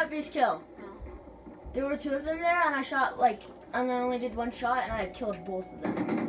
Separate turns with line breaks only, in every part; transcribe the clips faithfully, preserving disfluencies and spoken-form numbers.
happiest kill. There were two of them there, and I shot like, and I only did one shot, and I killed both of them.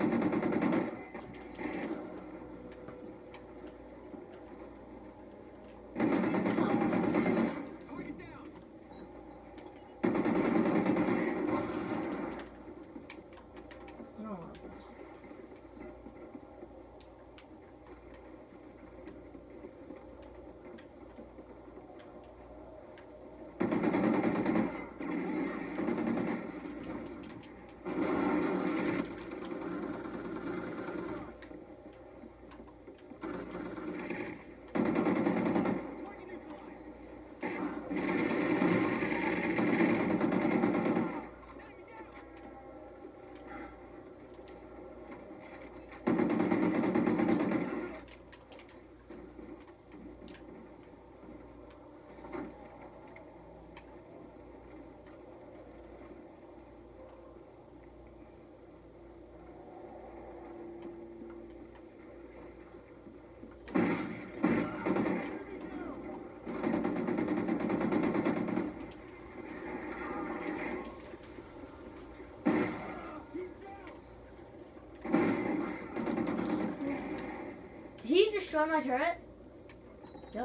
Did he destroy my turret? Yep.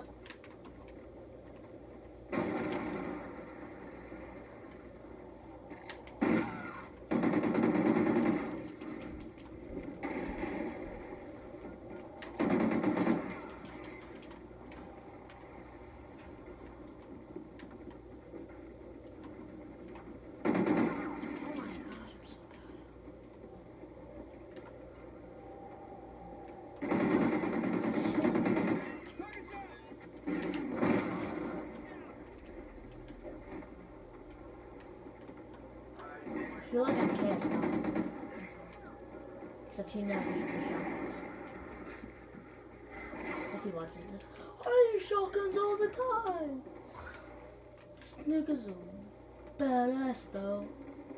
I feel like I'm K S now. Except he never uses shotguns. It's like he watches this. I use shotguns all the time! This nigga's a badass though.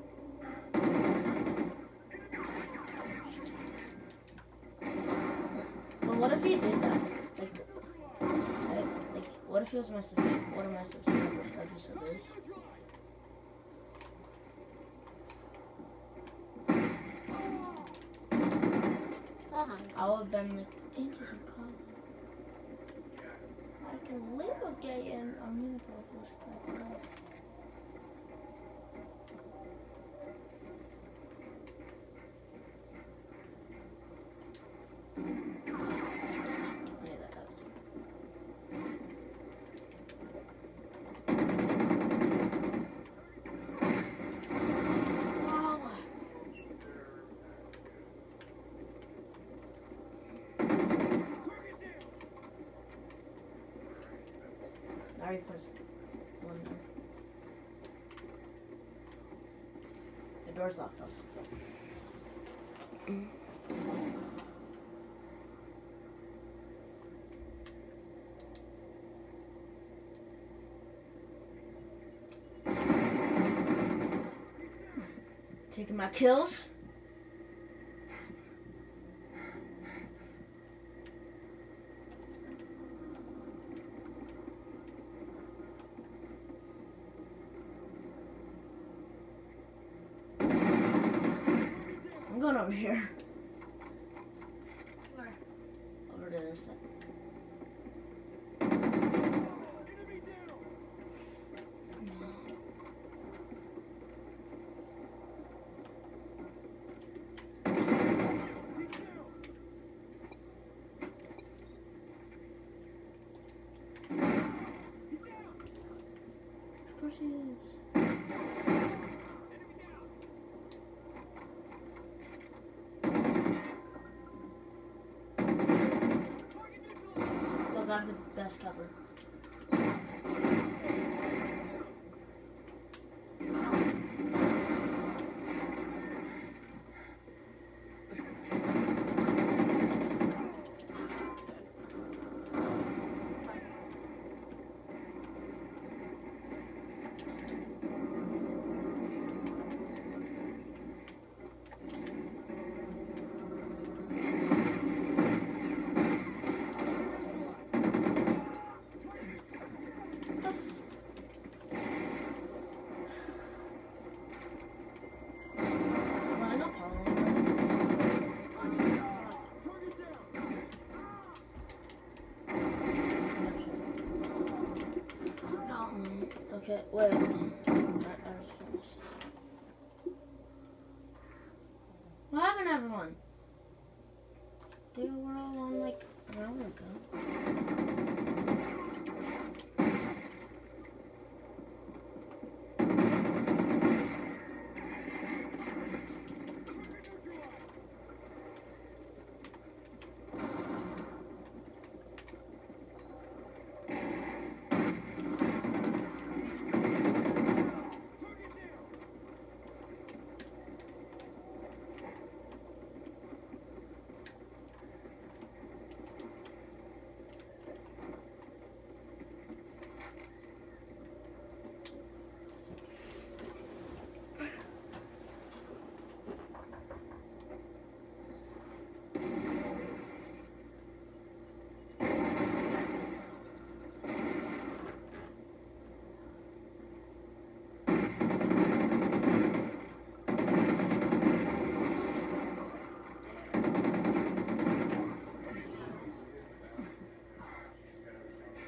But what if he did that? Like, I, like what if he was my sub one of my subscribers? That'd be so good. I would have been like, Angels are calling. I can live again. I'm gonna go this guy out. Yeah, that got us. I already put one there. The door's locked also. Mm. Taking my kills. I'm going over here. Where? Over to this side. Of course he is. I have the best cover. Okay, wait. I, I just finished. What happened, everyone? They were all on like an hour ago.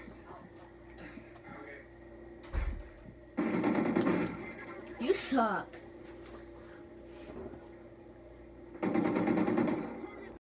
You suck.